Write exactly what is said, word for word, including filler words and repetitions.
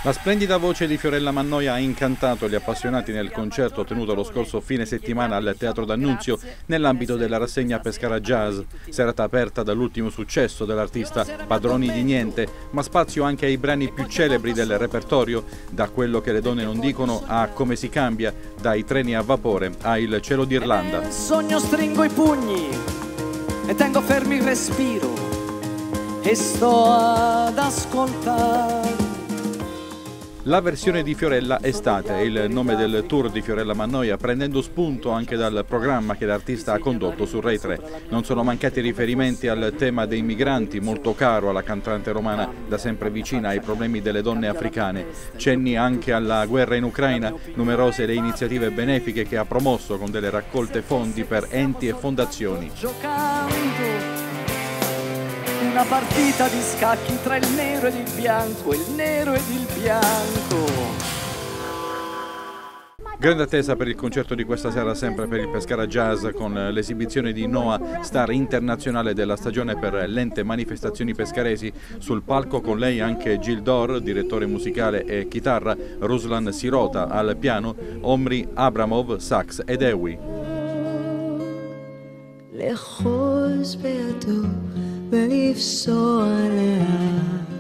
La splendida voce di Fiorella Mannoia ha incantato gli appassionati nel concerto tenuto lo scorso fine settimana al Teatro D'Annunzio nell'ambito della rassegna Pescara Jazz, serata aperta dall'ultimo successo dell'artista Padroni di Niente, ma spazio anche ai brani più celebri del repertorio, da Quello che le donne non dicono a Come si cambia, dai treni a vapore a Il cielo d'Irlanda. Nel sogno stringo i pugni e tengo fermi il respiro e sto ad ascoltare. La versione di Fiorella Estate è il nome del tour di Fiorella Mannoia, prendendo spunto anche dal programma che l'artista ha condotto su Rai tre. Non sono mancati riferimenti al tema dei migranti, molto caro alla cantante romana, da sempre vicina ai problemi delle donne africane. Cenni anche alla guerra in Ucraina, numerose le iniziative benefiche che ha promosso con delle raccolte fondi per enti e fondazioni. Una partita di scacchi tra il nero ed il bianco, il nero ed il bianco. Grande attesa per il concerto di questa sera, sempre per il Pescara Jazz, con l'esibizione di Noa, star internazionale della stagione per l'ente Manifestazioni Pescaresi. Sul palco con lei anche Gil Dor, direttore musicale e chitarra, Ruslan Sirota al piano, Omri Abramov, sax ed Ewi. לחוז בידו ולפסוע לאט